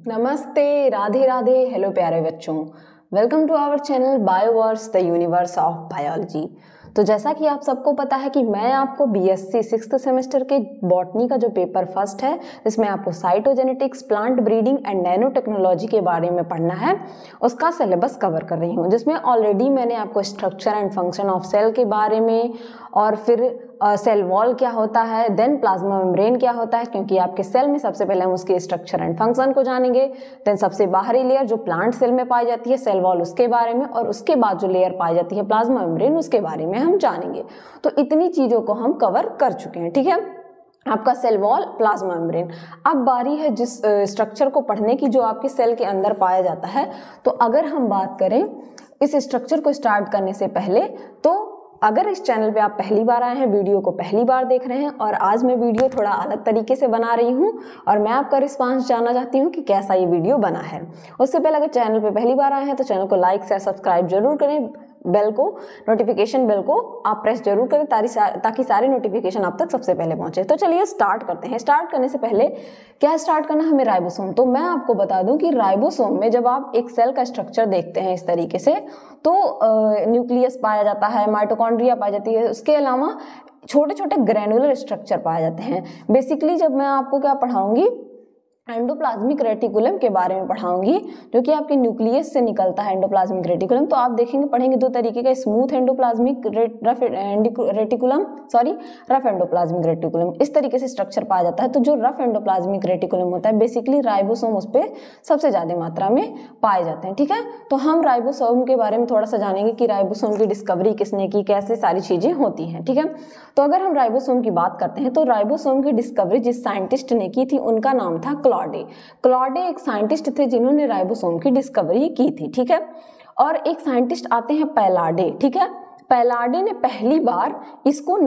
नमस्ते, राधे राधे, हेलो प्यारे बच्चों। Welcome to our channel Bioverse the universe of biology. तो जैसा कि आप सबको पता है कि मैं आपको बीएससी 6th सेमेस्टर के बॉटनी का जो पेपर फर्स्ट है, इसमें आपको cytogenetics, plant breeding and nano technology के बारे में पढ़ना है, उसका सिलेबस कवर कर रही हूँ, जिसमें ऑलरेडी मैंने आपको structure and function of cell के बारे में और फिर सेल वॉल क्या होता है, देन प्लाज्मा मेम्ब्रेन क्या होता है, क्योंकि आपके सेल में सबसे पहले हम उसके स्ट्रक्चर एंड फंक्शन को जानेंगे, देन सबसे बाहरी लेयर जो प्लांट सेल में पाई जाती है सेल वॉल उसके बारे में, और उसके बाद जो लेयर पाई जाती है प्लाज्मा मेम्ब्रेन उसके बारे में हम जानेंगे। तो इतनी चीजों को हम कवर कर चुके हैं, ठीक है। आपका सेल वॉल, प्लाज्मा मेम्ब्रेन। अब बारी है जिस स्ट्रक्चर को पढ़ने की जो आपके सेल के अंदर पाया जाता है। तो अगर हम बात करें इस स्ट्रक्चर को स्टार्ट करने से पहले, तो अगर इस चैनल पे आप पहली बार आए हैं, वीडियो को पहली बार देख रहे हैं और आज मैं वीडियो थोड़ा अलग तरीके से बना रही हूं और मैं आपका रिस्पांस जानना चाहती हूं कि कैसा ये वीडियो बना है। उससे पहले अगर चैनल पे पहली बार आए हैं तो चैनल को लाइक शेयर सब्सक्राइब जरूर करें, बेल को, नोटिफिकेशन बेल को आप प्रेस जरूर करें ताकि सारे नोटिफिकेशन आप तक सबसे पहले पहुंचे। तो चलिए स्टार्ट करते हैं। स्टार्ट करने से पहले क्या स्टार्ट करना है हमें, राइबोसोम। तो मैं आपको बता दूं कि राइबोसोम में जब आप एक सेल का स्ट्रक्चर देखते हैं इस तरीके से, तो न्यूक्लियस पाया जाता है, माइटोकॉन्ड्रिया पाई जाती है, उसके अलावा छोटे छोटे ग्रैनुलर स्ट्रक्चर पाए जाते हैं। बेसिकली जब मैं आपको क्या पढ़ाऊंगी, एंडोप्लाज्मिक रेटिकुलम के बारे में पढ़ाऊंगी, जो कि आपके न्यूक्लियस से निकलता है एंडोप्लाज्मिक रेटिकुलम। तो आप देखेंगे, पढ़ेंगे दो तरीके का, smooth endoplasmic reticulum, rough endoplasmic reticulum. इस तरीके से स्ट्रक्चर पाया जाता है। तो जो रफ एंडोप्लाज्मिक रेटिकुलम होता है, बेसिकली राइबोसोम उस पर सबसे ज्यादा मात्रा में पाए जाते हैं, ठीक है। तो हम राइबोसोम के बारे में थोड़ा सा जानेंगे कि राइबोसोम की डिस्कवरी किसने की, कैसे सारी चीजें होती हैं, ठीक है। तो अगर हम राइबोसोम की बात करते हैं तो राइबोसोम की डिस्कवरी जिस साइंटिस्ट ने की थी उनका नाम था क्लॉडे एक साइंटिस्ट थे जिन्होंने राइबोसोम की डिस्कवरी की थी, ठीक है। और एक साइंटिस्ट आते हैं पैलाडे, ठीक है। पैलाडे ने पहली बार इसको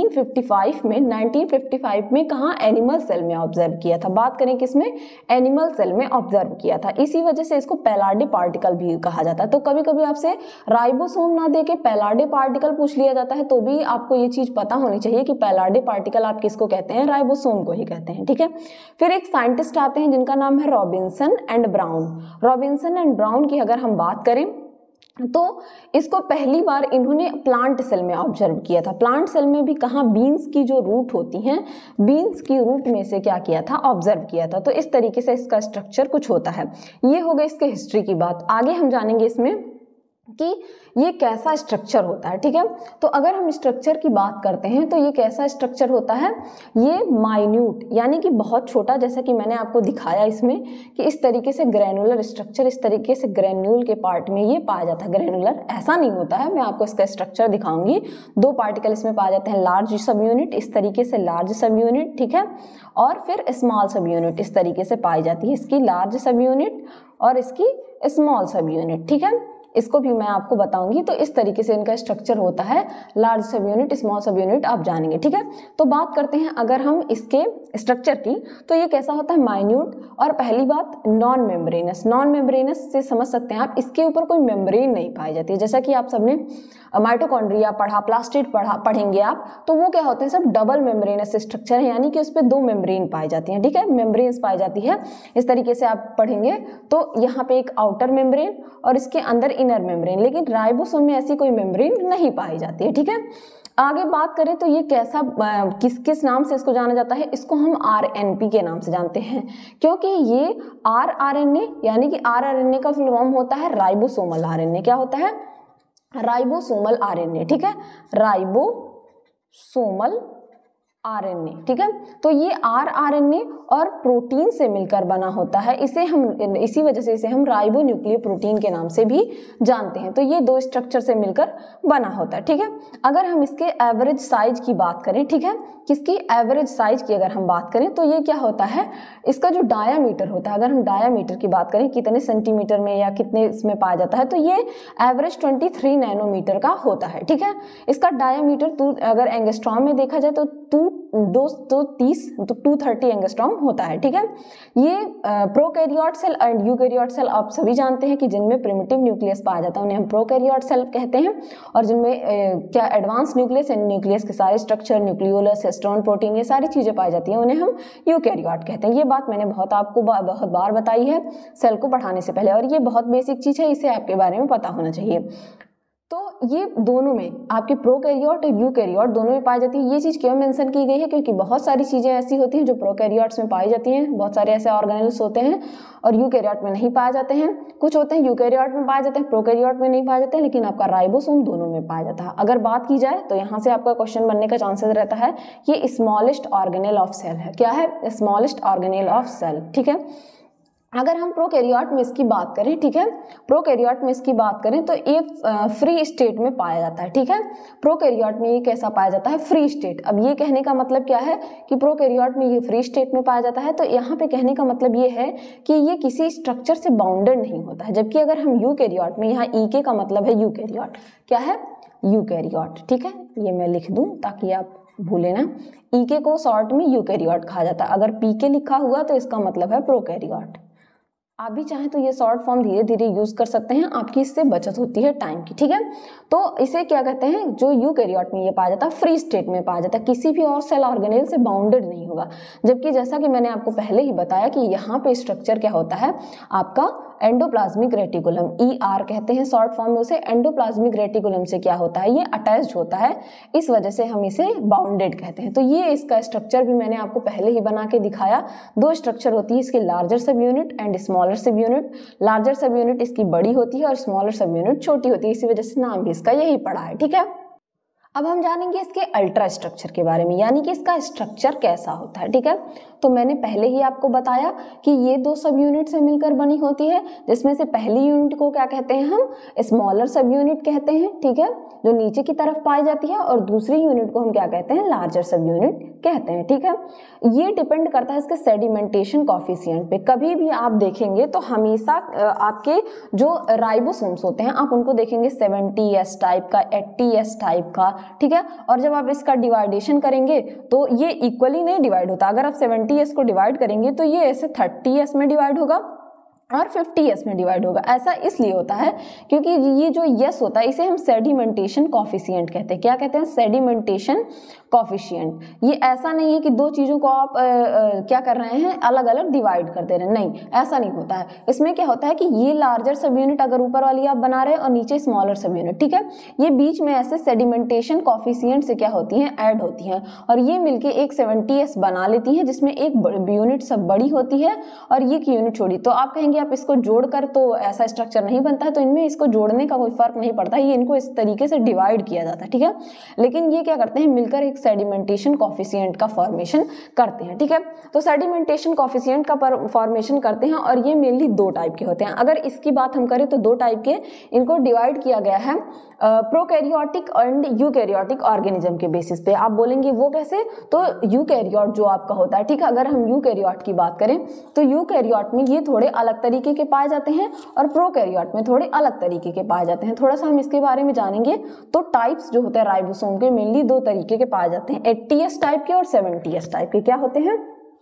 1955 में कहा, एनिमल सेल में ऑब्जर्व किया था। बात करें किसमें, एनिमल सेल में ऑब्जर्व किया था। इसी वजह से इसको पैलाडे पार्टिकल भी कहा जाता है। तो कभी कभी आपसे राइबोसोम ना देके पैलाडे पार्टिकल पूछ लिया जाता है, तो भी आपको ये चीज पता होनी चाहिए कि पैलाडे पार्टिकल आप किसको कहते हैं, राइबोसोम को ही कहते हैं, ठीक है। फिर एक साइंटिस्ट आते हैं जिनका नाम है Robinson and Brown. Robinson and Brown की अगर हम बात करें तो इसको पहली बार इन्होंने प्लांट सेल में ऑब्जर्व किया था। प्लांट सेल में भी कहा, बीन्स की जो रूट होती हैं, बीन्स की रूट में से क्या किया था, ऑब्जर्व किया था। तो इस तरीके से इसका स्ट्रक्चर कुछ होता है। ये हो गई इसके हिस्ट्री की बात। आगे हम जानेंगे इसमें कि ये कैसा स्ट्रक्चर होता है, ठीक है। तो अगर हम स्ट्रक्चर की बात करते हैं तो ये कैसा स्ट्रक्चर होता है, ये माइन्यूट यानी कि बहुत छोटा, जैसा कि मैंने आपको दिखाया इसमें कि इस तरीके से ग्रैनुलर स्ट्रक्चर, इस तरीके से ग्रैन्यूल के पार्ट में ये पाया जाता है। ग्रैनुलर ऐसा नहीं होता है, मैं आपको इसका स्ट्रक्चर दिखाऊंगी। दो पार्टिकल इसमें पाए जाते हैं, लार्ज सब यूनिट, इस तरीके से लार्ज सब यूनिट, ठीक है, और फिर स्मॉल सब यूनिट इस तरीके से पाई जाती है। इसकी लार्ज सब यूनिट और इसकी स्मॉल सब यूनिट, ठीक है। इसको भी मैं आपको बताऊंगी। तो इस तरीके से इनका स्ट्रक्चर होता है, लार्ज सब यूनिट, स्मॉल सब यूनिट आप जानेंगे, ठीक है। तो बात करते हैं अगर हम इसके स्ट्रक्चर की, तो ये कैसा होता है, माइन्यूट। और पहली बात नॉन मेम्ब्रेनस। नॉन मेम्ब्रेनस से समझ सकते हैं आप, इसके ऊपर कोई मेम्ब्रेन नहीं पाई जाती है। जैसा कि आप सबने माइटोकॉन्ड्रिया पढ़ा, प्लास्टिड पढ़ेंगे आप, तो वो क्या होते हैं, सब डबल मेम्ब्रेनस स्ट्रक्चर है, यानी कि उस पर दो मेम्ब्रेन पाई जाती हैं, ठीक है, मेम्ब्रेन्स पाई जाती है। इस तरीके से आप पढ़ेंगे तो यहाँ पे एक आउटर मेम्ब्रेन और इसके अंदर इनर मेम्ब्रेन, लेकिन राइबोसोम में ऐसी कोई मेम्ब्रेन नहीं पाई जाती है, ठीक है। आगे बात करें तो ये कैसा, किस किस नाम से इसको जाना जाता है, इसको हम आरएनपी के नाम से जानते हैं, क्योंकि ये आरआरएनए यानी कि आरआरएनए का फुल फॉर्म होता है राइबोसोमल आरएनए। क्या होता है, राइबोसोमल आरएनए, ठीक है, राइबोसोमल आरएनए, ठीक है। तो ये आरआरएनए और प्रोटीन से मिलकर बना होता है। इसी वजह से इसे हम राइबोन्यूक्लियोप्रोटीन के नाम से भी जानते हैं। तो ये दो स्ट्रक्चर से मिलकर बना होता है, ठीक है। अगर हम इसके एवरेज साइज की बात करें, ठीक है, किसकी, एवरेज साइज की अगर हम बात करें तो ये क्या होता है, इसका जो डायामीटर होता है, अगर हम डायामीटर की बात करें कितने सेंटीमीटर में या कितने इसमें पाया जाता है, तो ये एवरेज 23 नैनोमीटर का होता है, ठीक है। इसका डायामीटर अगर एंगस्ट्रॉम में देखा जाए तो 230 एंगस्ट्रॉम होता है, ठीक है। ये prokaryote cell and eukaryote cell आप सभी जानते हैं कि जिनमें प्रिमिटिव न्यूक्लियस पाया जाता है उन्हें हम प्रोकैरियोट सेल कहते हैं, और जिनमें क्या एडवांस न्यूक्लियस एंड न्यूक्लियस के सारे स्ट्रक्चर, न्यूक्लियोलस, हिस्टोन, प्रोटीन, ये सारी चीजें पाई जाती हैं, उन्हें हम यूकैरियोट कहते हैं। ये बात मैंने आपको बहुत बार बताई है सेल को पढ़ाने से पहले, और ये बहुत बेसिक चीज है, इसे आपके बारे में पता होना चाहिए। तो ये दोनों में आपके प्रोकैरियोट और यूकैरियोट दोनों में पाई जाती है। ये चीज क्यों मेंशन की गई है, क्योंकि बहुत सारी चीजें ऐसी होती हैं जो प्रोकैरियोट्स में पाई जाती हैं, बहुत सारे ऐसे ऑर्गेनेल्स होते हैं और यूकैरियोट में नहीं पाए जाते हैं। कुछ होते हैं यूकैरियोट में पाए जाते हैं, प्रोकैरियोट में नहीं पाए जाते हैं, लेकिन आपका राइबोसोम दोनों में पाया जाता है। अगर बात की जाए तो यहाँ से आपका क्वेश्चन बनने का चांसेस रहता है, ये स्मॉलेस्ट ऑर्गेनेल ऑफ सेल है। क्या है? स्मॉलेस्ट ऑर्गेनेल ऑफ सेल, ठीक है। अगर हम प्रोकैरियोट में इसकी बात करें, ठीक है, प्रोकैरियोट में इसकी बात करें तो ये फ्री स्टेट में पाया जाता है, ठीक है। प्रोकैरियोट में ये कैसा पाया जाता है? Free state. अब ये कहने का मतलब क्या है कि प्रोकैरियोट में ये फ्री स्टेट में पाया जाता है, तो यहाँ पे कहने का मतलब ये है कि ये किसी स्ट्रक्चर से बाउंडेड नहीं होता है। जबकि अगर हम यूकैरियोट में, यहाँ ईके का मतलब है यूकैरियोट, क्या है? यूकैरियोट, ठीक है। ये मैं लिख दूं ताकि आप भूले ना, ईके को शॉर्ट में यूकैरियोट कहा जाता है। अगर पीके लिखा हुआ तो इसका मतलब है प्रोकैरियोट। आप भी चाहें तो ये शॉर्ट फॉर्म धीरे धीरे यूज कर सकते हैं, आपकी इससे बचत होती है टाइम की, ठीक है। तो इसे क्या कहते हैं? जो यूकैरियोट में ये पाया जाता है फ्री स्टेट में पाया जाता है, किसी भी और सेल ऑर्गेनेल से बाउंडेड नहीं होगा। जबकि जैसा कि मैंने आपको पहले ही बताया कि यहाँ पे स्ट्रक्चर क्या होता है आपका एंडोप्लाज्मिक रेटिकुलम, ER कहते हैं शॉर्ट फॉर्म में उसे। एंडोप्लाज्मिक रेटिकुलम से क्या होता है? ये अटैच्ड होता है, इस वजह से हम इसे बाउंडेड कहते हैं। तो ये इसका स्ट्रक्चर भी मैंने आपको पहले ही बना के दिखाया। दो स्ट्रक्चर होती है इसकी, larger sub unit and smaller sub unit. Larger sub unit इसकी बड़ी होती है और स्मॉलर सब यूनिट छोटी होती है, इसी वजह से नाम भी इसका यही पड़ा है, ठीक है। अब हम जानेंगे इसके अल्ट्रा स्ट्रक्चर के बारे में, यानी कि इसका स्ट्रक्चर कैसा होता है, ठीक है। तो मैंने पहले ही आपको बताया कि ये दो सब यूनिट से मिलकर बनी होती है, जिसमें से पहली यूनिट को क्या कहते हैं? हम स्मॉलर सब यूनिट कहते हैं, ठीक है, जो नीचे की तरफ पाई जाती है, और दूसरी यूनिट को हम क्या कहते हैं? लार्जर सब यूनिट कहते हैं, ठीक है। ये डिपेंड करता है इसके सेडिमेंटेशन कॉफिशिएंट पे। कभी भी आप देखेंगे तो हमेशा आपके जो राइबोसोम्स होते हैं आप उनको देखेंगे 70S टाइप का, 80S टाइप का, ठीक है। और जब आप इसका डिवाइडेशन करेंगे तो ये इक्वली नहीं डिवाइड होता। अगर आप 70S को डिवाइड करेंगे तो ये ऐसे 30S में डिवाइड होगा और 50S में डिवाइड होगा। ऐसा इसलिए होता है क्योंकि ये जो यस होता है इसे हम सेडिमेंटेशन कॉफिशिएंट कहते हैं। क्या कहते हैं? Sedimentation coefficient. ये ऐसा नहीं है कि दो चीजों को आप क्या कर रहे हैं? अलग अलग डिवाइड कर दे रहे हैं, नहीं, ऐसा नहीं होता है। इसमें क्या होता है कि ये लार्जर सब यूनिट अगर ऊपर वाली आप बना रहे हैं और नीचे स्मॉलर सब यूनिट, ठीक है, ये बीच में ऐसे सेडिमेंटेशन कॉफिशिएंट से क्या होती हैं? ऐड होती हैं, और ये मिलके एक 70S बना लेती हैं, जिसमें एक यूनिट सब बड़ी होती है और ये यूनिट छोटी। तो आप कहेंगे आप इसको जोड़कर तो ऐसा स्ट्रक्चर नहीं बनता है, तो इनमें इसको जोड़ने का कोई फर्क नहीं पड़ता, ये इनको इस तरीके से डिवाइड किया जाता है, ठीक है। लेकिन ये क्या करते हैं? मिलकर एक सेडिमेंटेशन कॉफिशिएंट का फॉर्मेशन करते हैं, ठीक है। तो सेडिमेंटेशन कॉफिशिएंट का फॉर्मेशन करते हैं, और ये मेनली दो टाइप के होते हैं। अगर इसकी बात हम करें तो दो टाइप के इनको डिवाइड किया गया है प्रोकैरियोटिक एंड यूकैरियोटिक ऑर्गेनिज्म के बेसिस पे। आप बोलेंगे वो कैसे? तो यूकैरियोट जो आपका होता है, ठीक है, अगर हम यूकैरियोट की बात करें तो यूकैरियोट में ये थोड़े अलग तरीके के पाए जाते हैं और प्रोकैरियोट में थोड़े अलग तरीके के पाए जाते हैं। थोड़ा सा हम इसके बारे में जानेंगे। तो टाइप्स जो होते हैं राइबोसोम के मेनली दो तरीके के पाए जाते हैं, 80S टाइप के और 70S टाइप के। क्या होते हैं?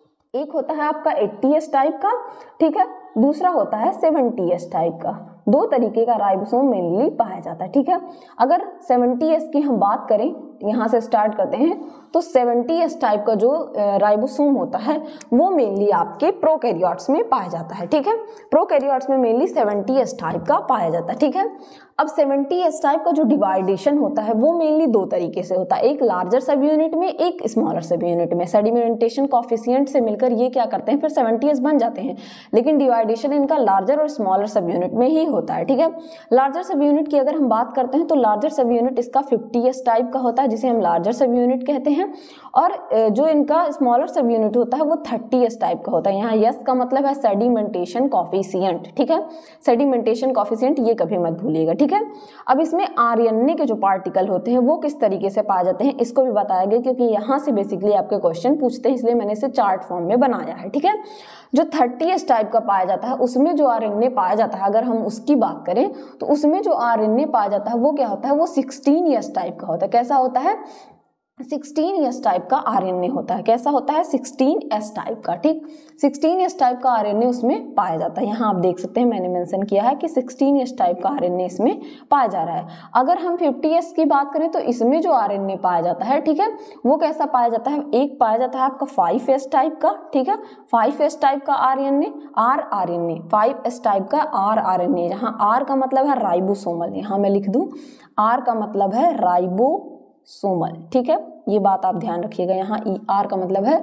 एक होता है आपका 80S टाइप का, ठीक है, दूसरा होता है 70S टाइप का। दो तरीके का राइबोसोम मेनली पाया जाता है, ठीक है। अगर 70S की हम बात करें, यहाँ से स्टार्ट करते हैं, तो 70S टाइप का जो राइबोसोम होता है वो मेनली आपके प्रोकैरियोट्स में पाया जाता है, ठीक है। प्रोकैरियोट्स में मेनली 70S टाइप का पाया जाता है, ठीक है। अब 70S टाइप का जो डिवाइडेशन होता है वो मेनली दो तरीके से होता है, एक लार्जर सब यूनिट में, एक स्मॉलर सब यूनिट में। सेडिमेंटेशन कॉफिशिएंट से मिलकर ये क्या करते हैं? फिर 70S बन जाते हैं, लेकिन डिवाइडेशन इनका लार्जर और स्मॉलर सब यूनिट में ही होता है, ठीक है। लार्जर सब यूनिट की अगर हम बात करते हैं तो लार्जर सब यूनिट इसका 50S टाइप का होता है, जिसे हम लार्जर सब यूनिट कहते हैं, और जो इनका स्मॉलर सब यूनिट होता है वो 30S टाइप का होता है। यहाँ यस का मतलब है सेडिमेंटेशन कॉफिशिएंट, ठीक है, सेडिमेंटेशन कॉफिशिएंट, ये कभी मत भूलिएगा, ठीक है। अब इसमें RNA के जो पार्टिकल होते हैं वो किस तरीके से पाए जाते हैं इसको भी बताया गया, क्योंकि यहाँ से बेसिकली आपके क्वेश्चन पूछते हैं, इसलिए मैंने इसे चार्ट फॉर्म में बनाया है, ठीक है। जो 30S टाइप का पाया जाता है उसमें जो RNA पाया जाता है, अगर हम उसकी बात करें तो उसमें जो RNA पाया जाता है वो क्या होता है? वो 16S टाइप का होता है। कैसा होता है? 16s टाइप का आरएनए होता है। कैसा होता है? 16s टाइप का, ठीक। 16s टाइप का आरएनए उसमें पाया जाता है। यहाँ आप देख सकते हैं मैंने मेंशन किया है कि 16s टाइप का आरएनए इसमें पाया जा रहा है। अगर हम 50s की बात करें तो इसमें जो आरएनए पाया जाता है, ठीक है, वो कैसा पाया जाता है? एक पाया जाता है आपका 5s टाइप का, ठीक है, 5s टाइप का आरएनए, आरएनए 5s टाइप का आरएनए, जहाँ आर का मतलब है राइबोसोमल, यहाँ मैं लिख दूं आर का मतलब है राइबोसोमल, ठीक है, ये बात आप ध्यान रखिएगा। यहाँ आर का मतलब है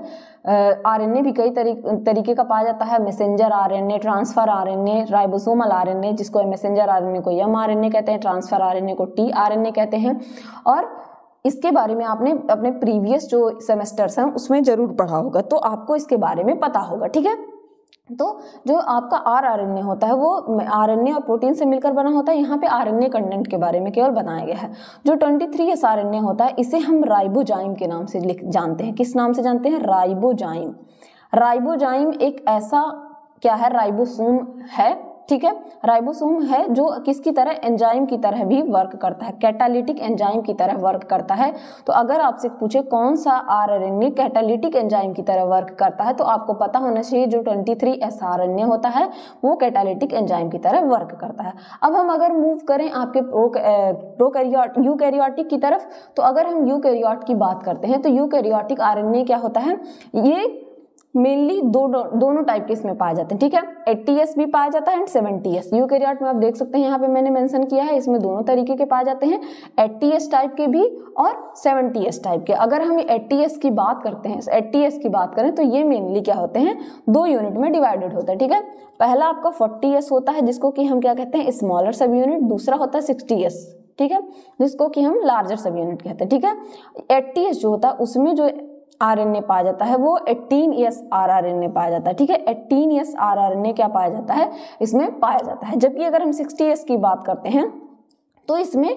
आरएनए भी कई तरीके का पाया जाता है, messenger RNA, transfer RNA, ribosomal RNA, जिसको मैसेंजर आरएनए को एमआरएनए कहते हैं, ट्रांसफर आरएनए को टीआरएनए कहते हैं। और इसके बारे में आपने अपने प्रीवियस जो सेमेस्टर्स हैं उसमें जरूर पढ़ा होगा, तो आपको इसके बारे में पता होगा, ठीक है। तो जो आपका आरएनए होता है वो आरएनए और प्रोटीन से मिलकर बना होता है। यहाँ पे आरएनए कंटेंट के बारे में केवल बताया गया है। जो 23S आरएनए होता है इसे हम राइबोजाइम के नाम से जानते हैं। किस नाम से जानते हैं? राइबोजाइम। राइबोजाइम एक ऐसा क्या है? राइबोसोम है, ठीक है, राइबोसोम है जो किसकी तरह? एंजाइम की तरह भी वर्क करता है, कैटालिटिक एंजाइम की तरह वर्क करता है। तो अगर आपसे पूछे कौन सा आरएनए कैटालिटिक एंजाइम की तरह वर्क करता है, तो आपको पता होना चाहिए जो 23S आरएनए होता है वो कैटालिटिक एंजाइम की तरह वर्क करता है। अब हम अगर मूव करें आपके प्रोकैरियोट यूकैरियोटिक की तरफ, तो अगर हम यूकैरियोट की बात करते हैं तो यूकैरियोटिक आरएनए क्या होता है? ये मेनली दोनों टाइप के इसमें पाए जाते हैं, ठीक है, 80S भी पाया जाता है एंड 70S। यूकैरियोट में आप देख सकते हैं यहाँ पे मैंने मेंशन किया है, इसमें दोनों तरीके के पाए जाते हैं, 80S टाइप के भी और 70S टाइप के। अगर हम 80S की बात करते हैं, 80S की बात करें तो ये मेनली क्या होते हैं? 2 यूनिट में डिवाइडेड होता है, ठीक है। पहला आपका 40S होता है जिसको कि हम क्या कहते हैं? Smaller sub unit. दूसरा होता है 60S, ठीक है, जिसको कि हम लार्जर सब यूनिट कहते हैं, ठीक है। 80S जो होता है उसमें जो आरएनए पाया जाता है वो 18S आरआरएनए पाया जाता है, ठीक है, 18S आरआरएनए क्या पाया जाता है? इसमें पाया जाता है। जबकि अगर हम 60S की बात करते हैं तो इसमें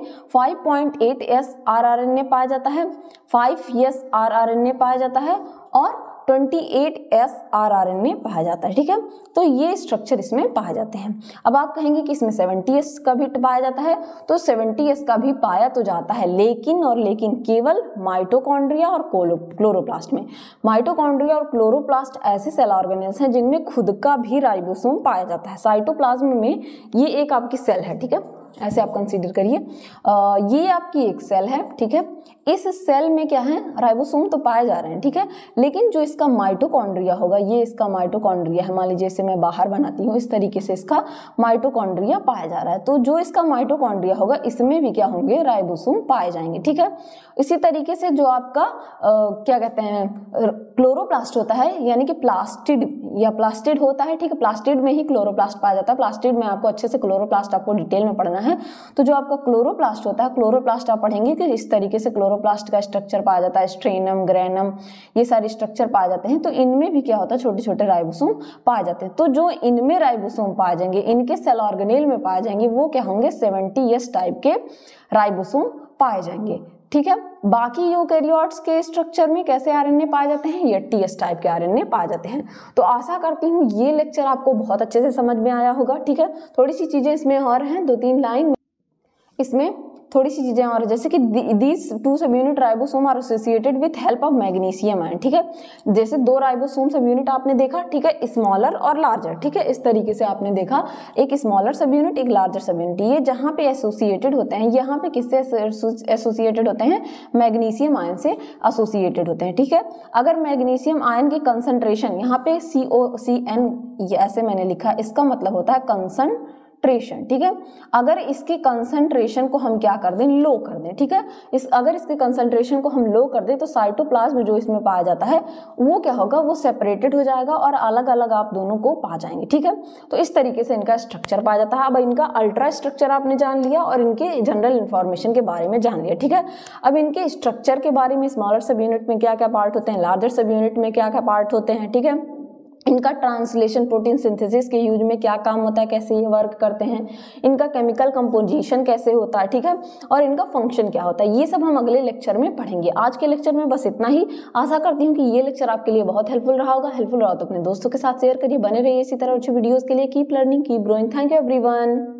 5.8S आरआरएनए पाया जाता है, 5S आरआरएनए पाया जाता है और 28S आरआरएनए पाया जाता है, ठीक है। तो ये स्ट्रक्चर इसमें पाए जाते हैं। अब आप कहेंगे कि इसमें 70S का भी पाया जाता है, तो 70S का भी पाया तो जाता है, लेकिन केवल माइटोकॉन्ड्रिया और क्लोरोप्लास्ट में। माइटोकॉन्ड्रिया और क्लोरोप्लास्ट ऐसे सेल ऑर्गेनेल्स हैं जिनमें खुद का भी राइबोसोम पाया जाता है। साइटोप्लाज्म में ये एक आपकी सेल है, ठीक है, ऐसे आप कंसीडर करिए, ये आपकी एक सेल है, ठीक है। इस सेल में क्या है? राइबोसोम तो पाए जा रहे हैं, ठीक है, लेकिन जो इसका माइटोकॉन्ड्रिया होगा, ये इसका माइटोकॉन्ड्रिया है, मान लीजिए इसे मैं बाहर बनाती हूँ, इस तरीके से इसका माइटोकॉन्ड्रिया पाया जा रहा है। तो जो इसका माइटोकॉन्ड्रिया होगा इसमें भी क्या होंगे? राइबोसोम पाए जाएंगे, ठीक है। इसी तरीके से जो आपका क्या कहते हैं क्लोरोप्लास्ट होता है, यानी कि प्लास्टिड या प्लास्टिड होता है, ठीक है, प्लास्टिड में ही क्लोरोप्लास्ट पाया जाता है। प्लास्टिड में आपको अच्छे से क्लोरोप्लास्ट आपको डिटेल में पढ़ना है। तो जो आपका क्लोरोप्लास्ट होता है, क्लोरोप्लास्ट आप पढ़ेंगे कि इस तरीके से क्लोरोप्लास्ट का स्ट्रक्चर पाया जाता है, स्ट्रेनम, ग्रेनम, ये सारे स्ट्रक्चर पाए जाते हैं। तो इनमें भी क्या होता है? छोटे छोटे राइबोसोम पाए जाते हैं। तो जो इनमें राइबोसोम पाए जाएंगे, इनके सेल ऑर्गेनेल में पाए जाएंगे, वो क्या होंगे? 70S टाइप के राइबोसोम पाए जाएंगे, ठीक है। बाकी यूकैरियोट्स के स्ट्रक्चर में कैसे आरएनए पाए जाते हैं? ये 80S टाइप के आरएनए पाए जाते हैं। तो आशा करती हूँ ये लेक्चर आपको बहुत अच्छे से समझ में आया होगा, ठीक है। थोड़ी सी चीजें इसमें और हैं, 2-3 लाइन इसमें थोड़ी सी चीजें और, जैसे कि these 2 sub unit ribosome are associated with help of magnesium ion, ठीक है। जैसे 2 राइबोसोम सब यूनिट आपने देखा, ठीक है, स्मॉलर और लार्जर, ठीक है, इस तरीके से आपने देखा, एक स्मॉलर सब यूनिट, एक लार्जर सब यूनिट। ये जहाँ पे एसोसिएटेड होते हैं, यहाँ पे किससे एसोसिएटेड होते हैं? मैग्नीशियम आयन से एसोसिएटेड होते हैं, ठीक है। अगर मैग्नीशियम आयन की कंसंट्रेशन, यहाँ पे COCN ऐसे मैंने लिखा, इसका मतलब होता है कंसंट्रेशन, ठीक है। अगर इसके कंसंट्रेशन को हम क्या कर दें? लो कर दें, ठीक है। अगर इसके कंसंट्रेशन को हम लो कर दें तो साइटोप्लाज्म जो इसमें पाया जाता है वो क्या होगा? वो सेपरेटेड हो जाएगा और अलग अलग आप दोनों को पा जाएंगे, ठीक है। तो इस तरीके से इनका स्ट्रक्चर पाया जाता है। अब इनका अल्ट्रा स्ट्रक्चर आपने जान लिया और इनके जनरल इंफॉर्मेशन के बारे में जान लिया, ठीक है। अब इनके स्ट्रक्चर के बारे में, स्मॉलर सब यूनिट में क्या क्या पार्ट होते हैं, लार्जर सब यूनिट में क्या क्या पार्ट होते हैं, ठीक है। इनका ट्रांसलेशन, प्रोटीन सिंथेसिस के यूज में क्या काम होता है, कैसे ये वर्क करते हैं, इनका केमिकल कंपोजिशन कैसे होता है, ठीक है, और इनका फंक्शन क्या होता है, ये सब हम अगले लेक्चर में पढ़ेंगे। आज के लेक्चर में बस इतना ही। आशा करती हूँ कि ये लेक्चर आपके लिए बहुत हेल्पफुल रहा होगा। हेल्पफुल रहा तो अपने दोस्तों के साथ शेयर करिए। बने रहिए इसी तरह अच्छी वीडियोस के लिए। Keep learning, keep growing. Thank you everyone.